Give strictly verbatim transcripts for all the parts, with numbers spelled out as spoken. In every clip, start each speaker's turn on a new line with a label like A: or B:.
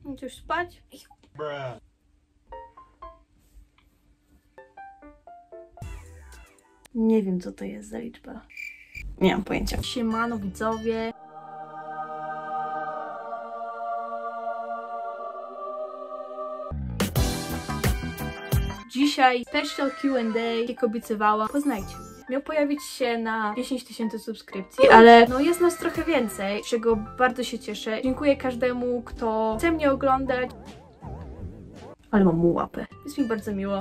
A: Chcesz spać? Nie wiem, co to jest za liczba. Nie mam pojęcia. Siemano widzowie. Dzisiaj special Q and A, jak obiecywałam. Poznajcie mnie. Miał pojawić się na dziesięć tysięcy subskrypcji, ale no jest nas trochę więcej, z czego bardzo się cieszę. Dziękuję każdemu, kto chce mnie oglądać. Ale mam mu łapę. Jest mi bardzo miło.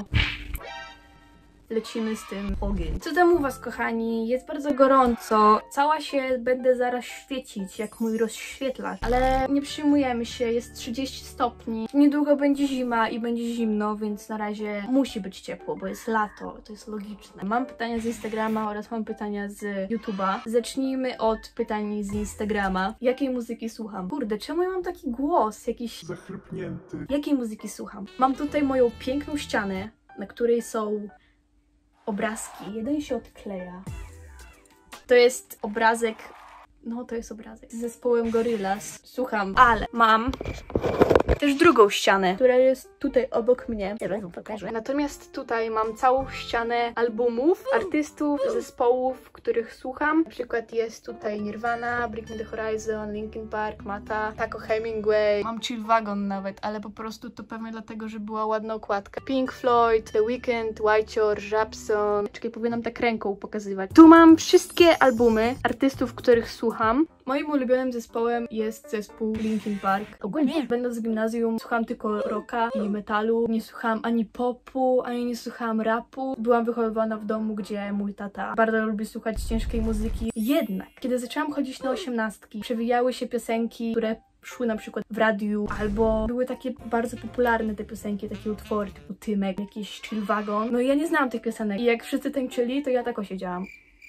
A: Lecimy z tym ogień. Co tam u was, kochani? Jest bardzo gorąco. Cała się będę zaraz świecić, jak mój rozświetlacz. Ale nie przyjmujemy się, jest trzydzieści stopni. Niedługo będzie zima i będzie zimno, więc na razie musi być ciepło, bo jest lato. To jest logiczne. Mam pytania z Instagrama oraz mam pytania z YouTube'a. Zacznijmy od pytań z Instagrama. Jakiej muzyki słucham? Kurde, czemu ja mam taki głos? Jakiś...
B: zachrypnięty.
A: Jakiej muzyki słucham? Mam tutaj moją piękną ścianę, na której są obrazki. Jeden się odkleja. To jest obrazek... No, to jest obrazek. Z zespołem Gorillaz. Słucham, ale mam też drugą ścianę, która jest tutaj obok mnie. Teraz wam pokażę. Natomiast tutaj mam całą ścianę albumów, artystów, zespołów, których słucham. Na przykład jest tutaj Nirvana, Bring Me The Horizon, Linkin Park, Mata, Taco Hemingway. Mam Chill Wagon nawet, ale po prostu to pewnie dlatego, że była ładna okładka. Pink Floyd, The Weeknd, Whitechor, Rapson. Czekaj, powinnam tak ręką pokazywać. Tu mam wszystkie albumy artystów, których słucham. Moim ulubionym zespołem jest zespół Linkin Park. Ogólnie, będąc w gimnazjum, słuchałam tylko rocka i metalu. Nie słuchałam ani popu, ani nie słuchałam rapu. Byłam wychowywana w domu, gdzie mój tata bardzo lubi słuchać ciężkiej muzyki. Jednak, kiedy zaczęłam chodzić na osiemnastki, przewijały się piosenki, które szły na przykład w radiu, albo były takie bardzo popularne te piosenki, takie utwory typu Tymek, jakiś Chill Wagon. No i ja nie znałam tych piosenek. I jak wszyscy tańczyli, to ja tak osiedziałam.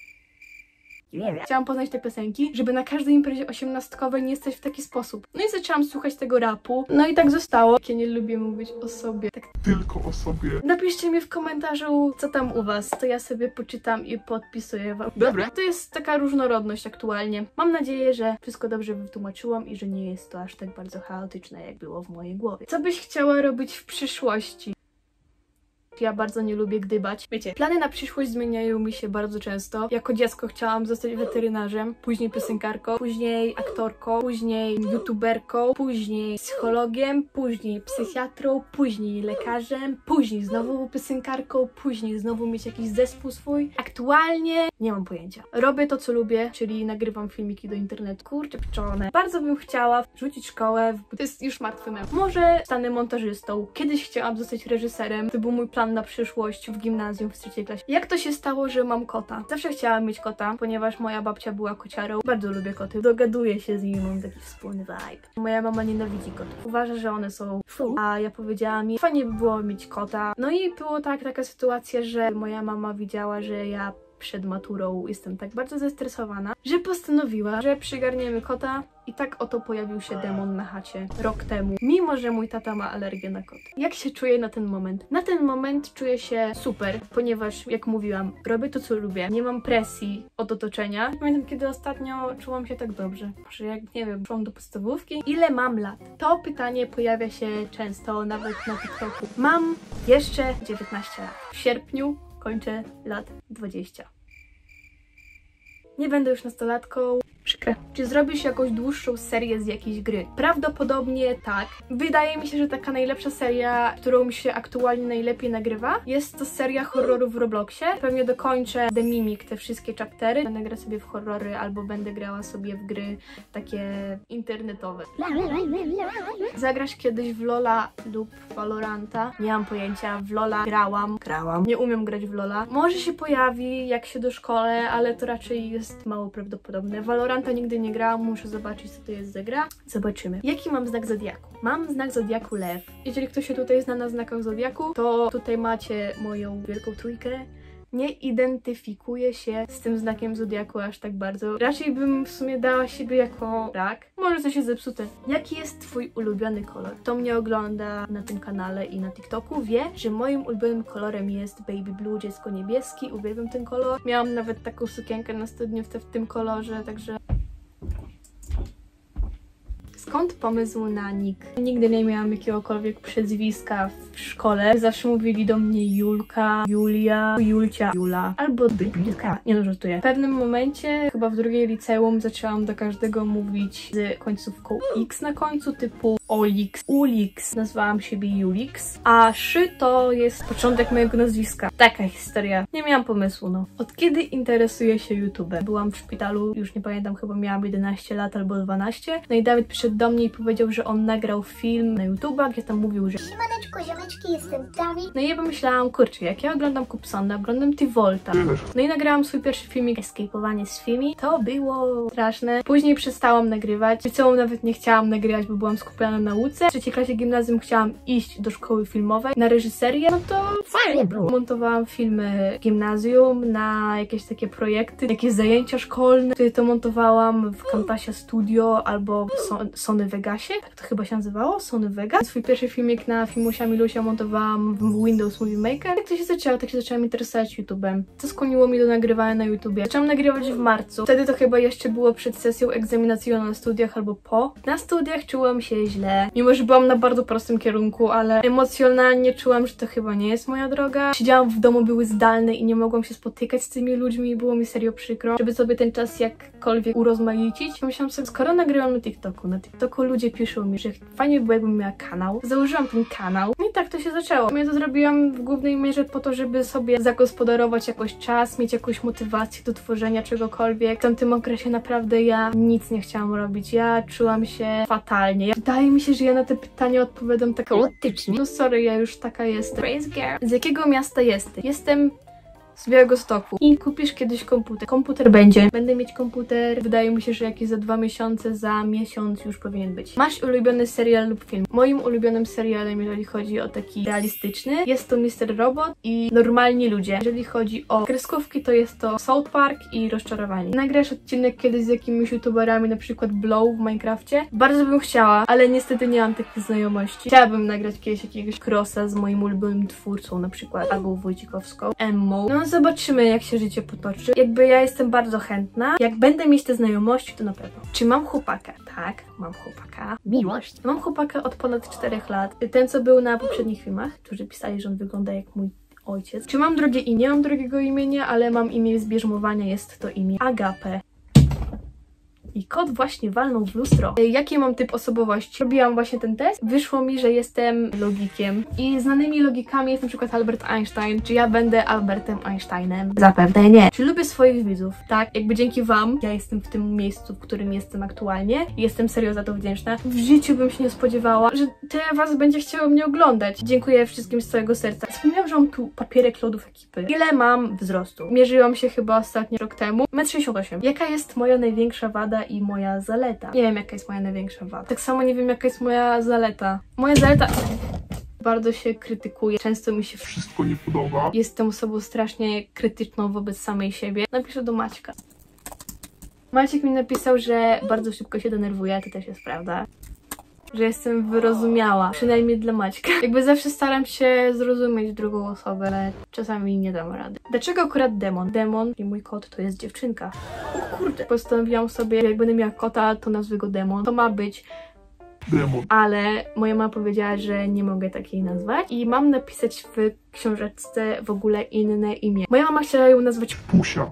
A: Nie wiem. Chciałam poznać te piosenki, żeby na każdej imprezie osiemnastkowej nie stać w taki sposób. No i zaczęłam słuchać tego rapu. No i tak zostało. Ja nie lubię mówić o sobie. Tak.
B: Tylko o sobie.
A: Napiszcie mi w komentarzu, co tam u was. To ja sobie poczytam i podpisuję wam. Dobra. To jest taka różnorodność aktualnie. Mam nadzieję, że wszystko dobrze wytłumaczyłam i że nie jest to aż tak bardzo chaotyczne, jak było w mojej głowie. Co byś chciała robić w przyszłości? Ja bardzo nie lubię gdybać. Wiecie, plany na przyszłość zmieniają mi się bardzo często. Jako dziecko chciałam zostać weterynarzem, później piosenkarką, później aktorką, później youtuberką, później psychologiem, później psychiatrą, później lekarzem, później znowu piosenkarką, później znowu mieć jakiś zespół swój. Aktualnie nie mam pojęcia. Robię to, co lubię, czyli nagrywam filmiki do internetu. Kurczę pieczone. Bardzo bym chciała rzucić szkołę. To jest już martwy mem. Może stanę montażystą. Kiedyś chciałam zostać reżyserem. To był mój plan na przyszłość w gimnazjum w trzeciej klasie. Jak to się stało, że mam kota? Zawsze chciałam mieć kota, ponieważ moja babcia była kociarą. Bardzo lubię koty. Dogaduję się z nimi, mam taki wspólny vibe. Moja mama nienawidzi kotów. Uważa, że one są fu, a ja powiedziałam jej, fajnie by było mieć kota. No i było tak, taka sytuacja, że moja mama widziała, że ja przed maturą jestem tak bardzo zestresowana, że postanowiła, że przygarniemy kota i tak oto pojawił się demon na chacie rok temu, mimo że mój tata ma alergię na kot. Jak się czuję na ten moment? Na ten moment czuję się super, ponieważ jak mówiłam, robię to, co lubię, nie mam presji od otoczenia. Pamiętam, kiedy ostatnio czułam się tak dobrze, że jak, nie wiem, szłam do podstawówki. Ile mam lat? To pytanie pojawia się często, nawet na TikToku. Mam jeszcze dziewiętnaście lat. W sierpniu kończę lat dwadzieścia. Nie będę już nastolatką. Przykre. Czy zrobisz jakąś dłuższą serię z jakiejś gry? Prawdopodobnie tak. Wydaje mi się, że taka najlepsza seria, którą mi się aktualnie najlepiej nagrywa, jest to seria horrorów w Robloxie. Pewnie dokończę The Mimic, te wszystkie chaptery. Będę grać sobie w horrory albo będę grała sobie w gry takie internetowe. Zagrasz kiedyś w Lola lub Valoranta? Nie mam pojęcia. W Lola grałam. Grałam. Nie umiem grać w Lola. Może się pojawi, jak się doszkolę, ale to raczej jest mało prawdopodobne. Valorant to nigdy nie grałam, muszę zobaczyć, co to jest za gra. Zobaczymy. Jaki mam znak zodiaku? Mam znak zodiaku Lew. Jeżeli ktoś się tutaj zna na znakach zodiaku, to tutaj macie moją wielką trójkę. Nie identyfikuję się z tym znakiem zodiaku aż tak bardzo. Raczej bym w sumie dała siebie jako rak. Może coś jest zepsute. Jaki jest twój ulubiony kolor? Kto mnie ogląda na tym kanale i na TikToku wie, że moim ulubionym kolorem jest baby blue, dziecko niebieski. Uwielbiam ten kolor. Miałam nawet taką sukienkę na studniówce w tym kolorze, także... Skąd pomysł na nick? Nigdy nie miałam jakiegokolwiek przezwiska w szkole. Zawsze mówili do mnie Julka, Julia, Julcia, Jula albo Bybika. Nie no, żartuję. W pewnym momencie, chyba w drugiej liceum, zaczęłam do każdego mówić z końcówką X na końcu, typu Olix, Ulix. Nazwałam siebie Julix, a Szy to jest początek mojego nazwiska. Taka historia. Nie miałam pomysłu, no. Od kiedy interesuję się YouTube? Byłam w szpitalu, już nie pamiętam, chyba miałam jedenaście lat albo dwanaście. No i Dawid przyszedł do mnie i powiedział, że on nagrał film na YouTube'a, gdzie tam mówił, że
C: Siemaneczko, ziomeczki, jestem Dawid.
A: no i ja pomyślałam, kurczę, jak ja oglądam Kupsona, oglądam T-Volta. No i nagrałam swój pierwszy filmik, escape'owanie z Fimi. To było straszne. Później przestałam nagrywać. W liceum nawet nie chciałam nagrywać, bo byłam skupiona na nauce. W trzeciej klasie gimnazjum chciałam iść do szkoły filmowej na reżyserię. No to fajnie było. Montowałam filmy w gimnazjum na jakieś takie projekty, jakieś zajęcia szkolne. Wtedy to montowałam w Camtasia Studio albo w so Sony Vegasie. Tak to chyba się nazywało? Sony Vegas. Swój pierwszy filmik na Filmusia Milusia montowałam w Windows Movie Maker. Tak to się zaczęło, tak się zaczęłam interesować YouTube'em. Co skłoniło mnie do nagrywania na YouTubie. Zaczęłam nagrywać w marcu. Wtedy to chyba jeszcze było przed sesją egzaminacyjną na studiach albo po. Na studiach czułam się źle. Mimo, że byłam na bardzo prostym kierunku, ale emocjonalnie czułam, że to chyba nie jest moja droga. Siedziałam w domu, były zdalne i nie mogłam się spotykać z tymi ludźmi i było mi serio przykro, żeby sobie ten czas jakkolwiek urozmaicić. Myślałam sobie, skoro nagrywam na TikToku, na TikToku ludzie piszą mi, że fajnie by było, jakbym miała kanał. Założyłam ten kanał. No i tak to się zaczęło. Ja to zrobiłam w głównej mierze po to, żeby sobie zagospodarować jakoś czas, mieć jakąś motywację do tworzenia czegokolwiek. W tamtym okresie naprawdę ja nic nie chciałam robić. Ja czułam się fatalnie. Wydaje mi się, że ja na te pytania odpowiadam tak chaotycznie. No sorry, ja już taka jestem. Praise girl. Z jakiego miasta jesteś? Jestem z Białegostoku. I kupisz kiedyś komputer. Komputer będzie. Będę mieć komputer. Wydaje mi się, że jakieś za dwa miesiące, za miesiąc już powinien być. Masz ulubiony serial lub film? Moim ulubionym serialem, jeżeli chodzi o taki realistyczny, jest to mister Robot i Normalni Ludzie. Jeżeli chodzi o kreskówki, to jest to South Park i Rozczarowani. Nagrasz odcinek kiedyś z jakimiś youtuberami, na przykład Blow w Minecrafcie? Bardzo bym chciała, ale niestety nie mam takich znajomości. Chciałabym nagrać kiedyś jakiegoś crossa z moim ulubionym twórcą, na przykład Agą Wojcikowską, Emmą. No zobaczymy, jak się życie potoczy. Jakby ja jestem bardzo chętna. Jak będę mieć te znajomości, to na pewno. Czy mam chłopaka? Tak, mam chłopaka. Miłość. Mam chłopaka od ponad czterech lat. Ten, co był na poprzednich filmach, którzy pisali, że on wygląda jak mój ojciec. Czy mam drugie imię? Nie mam drugiego imienia, ale mam imię z bierzmowania. Jest to imię Agape. I kot właśnie walnął w lustro. Jaki mam typ osobowości? Robiłam właśnie ten test. Wyszło mi, że jestem logikiem. I znanymi logikami jest na przykład Albert Einstein. Czy ja będę Albertem Einsteinem? Zapewne nie. Czy lubię swoich widzów? Tak. Jakby dzięki wam ja jestem w tym miejscu, w którym jestem aktualnie. I jestem serio za to wdzięczna. W życiu bym się nie spodziewała, że tyle was będzie chciało mnie oglądać. Dziękuję wszystkim z całego serca. Wspomniałam, że mam tu papierek lodów ekipy. Ile mam wzrostu? Mierzyłam się chyba ostatnio rok temu. metr sześćdziesiąt osiem. Jaka jest moja największa wada i moja zaleta? Nie wiem, jaka jest moja największa wada. Tak samo nie wiem, jaka jest moja zaleta. Moja zaleta... Bardzo się krytykuję. Często mi się
B: wszystko nie podoba.
A: Jestem osobą strasznie krytyczną wobec samej siebie. Napiszę do Maćka. Maciek mi napisał, że bardzo szybko się denerwuję. To też jest prawda. Że jestem wyrozumiała. Przynajmniej dla Maćka. Jakby zawsze staram się zrozumieć drugą osobę, ale czasami nie dam rady. Dlaczego akurat demon? Demon i mój kot to jest dziewczynka. O kurde. Postanowiłam sobie, że jak będę miała kota, to nazwę go Demon. To ma być
B: Demon.
A: Ale moja mama powiedziała, że nie mogę takiej nazwać i mam napisać w książeczce w ogóle inne imię. Moja mama chciała ją nazwać
B: Pusia.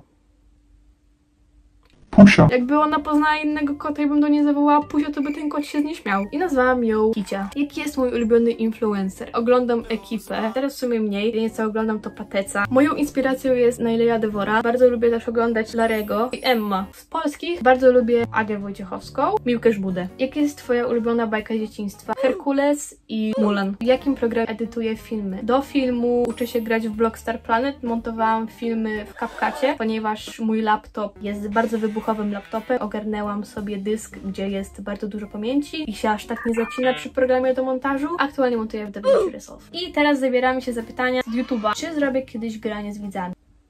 B: Pusia.
A: Jakby ona poznała innego kota i bym do niej zawołała Pusia, to by ten kot się znieśmiał. I nazwałam ją Kicia. Jaki jest mój ulubiony influencer? Oglądam Ekipę. Teraz w sumie mniej, więc co oglądam to Pateca. Moją inspiracją jest Naileja Devora. Bardzo lubię też oglądać Larego i Emma. Z polskich bardzo lubię Agę Wojciechowską, Miłkę Żbudę. Jaka jest twoja ulubiona bajka z dzieciństwa? Herkules i Mulan. W jakim programie edytuję filmy? Do filmu uczę się grać w Blockstar Planet. Montowałam filmy w CapCutie, ponieważ mój laptop jest bardzo wybuchowy laptopem. Ogarnęłam sobie dysk, gdzie jest bardzo dużo pamięci i się aż tak nie zacina przy programie do montażu. Aktualnie montuję w DaVinci Resolve. I teraz zabieramy się za pytania z YouTube'a. Czy zrobię kiedyś granie z widzami?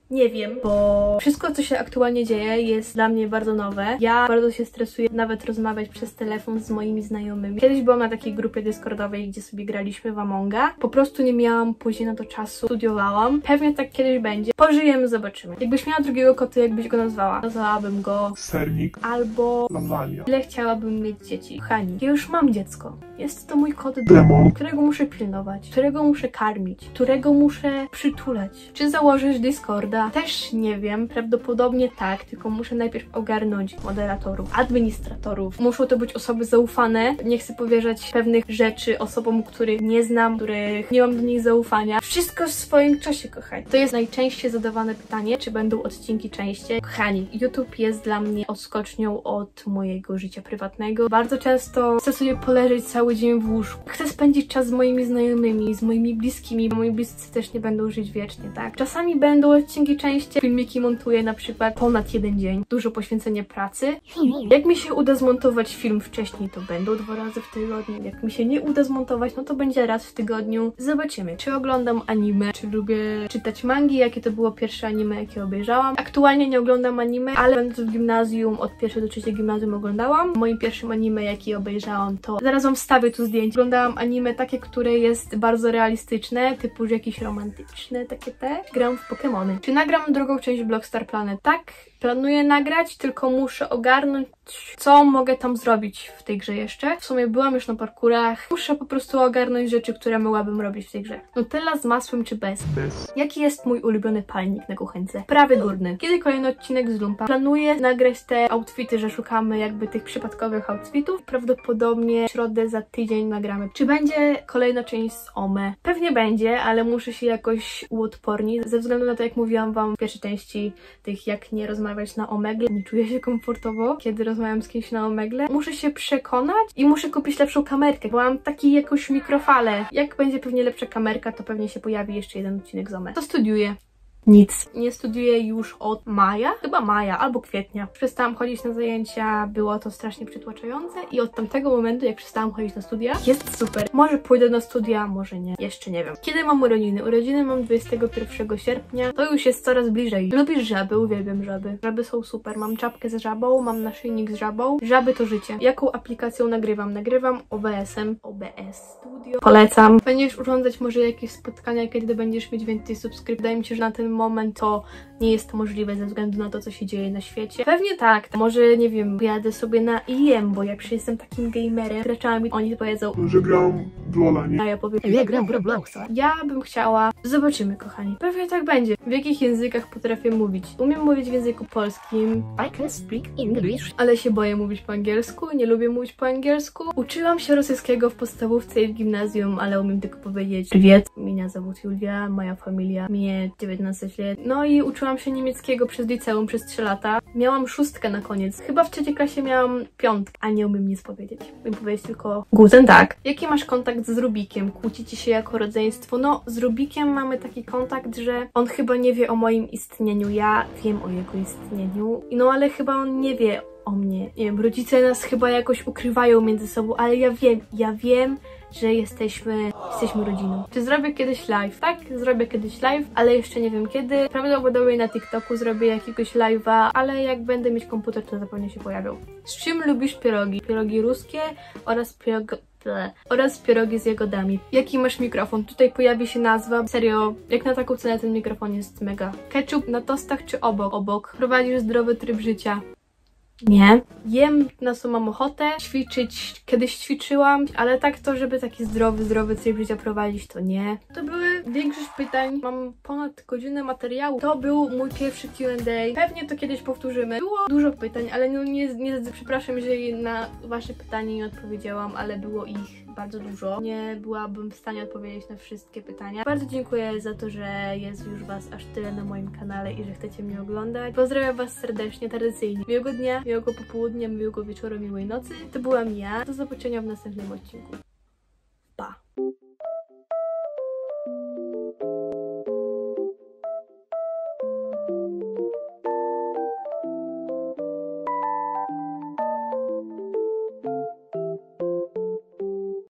A: Nie wiem, bo wszystko, co się aktualnie dzieje, jest dla mnie bardzo nowe. Ja bardzo się stresuję nawet rozmawiać przez telefon z moimi znajomymi. Kiedyś byłam na takiej grupie discordowej, gdzie sobie graliśmy w Amonga. Po prostu nie miałam później na to czasu. Studiowałam. Pewnie tak kiedyś będzie. Pożyjemy, zobaczymy. Jakbyś miała drugiego kota, jakbyś go nazwała? Nazwałabym go
B: Sernik.
A: albo...
B: Lasagna.
A: Ile chciałabym mieć dzieci? Kochani, ja już mam dziecko. Jest to mój kot
B: Demon.
A: którego muszę pilnować, którego muszę karmić, którego muszę przytulać. Czy założysz Discorda? Też nie wiem. Prawdopodobnie tak, tylko muszę najpierw ogarnąć moderatorów, administratorów. Muszą to być osoby zaufane. Nie chcę powierzać pewnych rzeczy osobom, których nie znam, których nie mam do nich zaufania. Wszystko w swoim czasie, kochani. To jest najczęściej zadawane pytanie, czy będą odcinki częściej. Kochani, YouTube jest dla mnie odskocznią od mojego życia prywatnego. Bardzo często chcę sobie poleżeć cały dzień w łóżku. Chcę spędzić czas z moimi znajomymi, z moimi bliskimi, bo moi bliscy też nie będą żyć wiecznie, tak? Czasami będą odcinki częściej. Filmiki montuję na przykład ponad jeden dzień. Dużo poświęcenia pracy. Jak mi się uda zmontować film wcześniej, to będą dwa razy w tygodniu. Jak mi się nie uda zmontować, no to będzie raz w tygodniu. Zobaczymy. Czy oglądam anime, czy lubię czytać mangi, jakie to było pierwsze anime, jakie obejrzałam. Aktualnie nie oglądam anime, ale będąc w gimnazjum, od pierwszej do trzeciej gimnazjum oglądałam. Moim pierwszym anime, jaki obejrzałam, to zaraz wam wstawię tu zdjęcie. Oglądałam anime takie, które jest bardzo realistyczne, typu jakieś romantyczne, takie te. Gram w Pokemony. Czy nagram drugą część Blockstar Planet? Tak, planuję nagrać, tylko muszę ogarnąć, co mogę tam zrobić w tej grze jeszcze. W sumie byłam już na parkurach. Muszę po prostu ogarnąć rzeczy, które mogłabym robić w tej grze. Nutella z masłem czy bez?
B: Bez.
A: Jaki jest mój ulubiony palnik na kuchence? Prawy górny. Kiedy kolejny odcinek z Lumpa? Planuję nagrać te outfity, że szukamy jakby tych przypadkowych outfitów. Prawdopodobnie w środę za tydzień nagramy. Czy będzie kolejna część z Ome? Pewnie będzie, ale muszę się jakoś uodpornić. Ze względu na to, jak mówiłam wam w pierwszej części tych, jak nie rozmawiać na Omegle. Nie czuję się komfortowo, kiedy rozmawiam z kimś na Omegle. Muszę się przekonać i muszę kupić lepszą kamerkę, bo mam taki jakąś mikrofalę. Jak będzie pewnie lepsza kamerka, to pewnie się pojawi jeszcze jeden odcinek z Ome. To studiuję. Nic. Nie studiuję już od maja, chyba maja albo kwietnia. Przestałam chodzić na zajęcia, było to strasznie przytłaczające i od tamtego momentu, jak przestałam chodzić na studia, jest super. Może pójdę na studia, może nie. Jeszcze nie wiem. Kiedy mam urodziny? Urodziny mam dwudziestego pierwszego sierpnia. To już jest coraz bliżej. Lubisz żaby? Uwielbiam żaby. Żaby są super. Mam czapkę z żabą, mam naszyjnik z żabą. Żaby to życie. Jaką aplikacją nagrywam? Nagrywam O B S-em. O B S Studio. Polecam. Będziesz urządzać może jakieś spotkania, kiedy będziesz mieć więcej subskrypcji. Wydaje mi się, że na ten moment to nie jest to możliwe ze względu na to, co się dzieje na świecie. Pewnie tak. Może, nie wiem, jadę sobie na I M, bo ja przecież jestem takim gamerem, graczami. Oni powiedzą,
B: Że gram w Lola, nie?
A: a ja powiem,
D: Ja gram w Robloxa.
A: ja bym chciała... Zobaczymy, kochani. Pewnie tak będzie. W jakich językach potrafię mówić? Umiem mówić w języku polskim,
D: I can speak English.
A: ale się boję mówić po angielsku. Nie lubię mówić po angielsku. Uczyłam się rosyjskiego w podstawówce i w gimnazjum, ale umiem tylko powiedzieć Привет. Меня зовут Julia, moja familia, mnie dziewiętnaście lat. No i uczyłam się niemieckiego przez liceum przez trzy lata. Miałam szóstkę na koniec. Chyba w trzeciej klasie miałam piątkę, a nie umiem nic powiedzieć. Umiem powiedzieć tylko Guten Tag. Jaki masz kontakt z Rubikiem? Kłócicie się jako rodzeństwo? No, z Rubikiem mamy taki kontakt, że on chyba nie wie o moim istnieniu. Ja wiem o jego istnieniu. No, ale chyba on nie wie o mnie. Nie wiem, rodzice nas chyba jakoś ukrywają między sobą, ale ja wiem, ja wiem, że jesteśmy, jesteśmy rodziną. Czy zrobię kiedyś live? Tak, zrobię kiedyś live, ale jeszcze nie wiem kiedy. Prawdopodobnie na TikToku zrobię jakiegoś live'a, ale jak będę mieć komputer, to zapewne się pojawią. Z czym lubisz pierogi? Pierogi ruskie oraz pierogi... oraz pierogi z jagodami. Jaki masz mikrofon? Tutaj pojawi się nazwa. Serio, jak na taką cenę ten mikrofon jest mega. Ketchup na tostach czy obok? Obok. Prowadzisz zdrowy tryb życia? Nie. Jem na co mam ochotę. Ćwiczyć kiedyś ćwiczyłam, ale tak to, żeby taki zdrowy, zdrowy tryb życia prowadzić, to nie. To były większość pytań. Mam ponad godzinę materiału. To był mój pierwszy Q and A. Pewnie to kiedyś powtórzymy. Było dużo pytań, ale no nie, nie przepraszam, jeżeli na wasze pytanie nie odpowiedziałam, ale było ich bardzo dużo. Nie byłabym w stanie odpowiedzieć na wszystkie pytania. Bardzo dziękuję za to, że jest już was aż tyle na moim kanale i że chcecie mnie oglądać. Pozdrawiam was serdecznie, tradycyjnie. Miłego dnia, miłego popołudnia, miłego wieczoru, miłej nocy. To byłam ja. Do zobaczenia w następnym odcinku.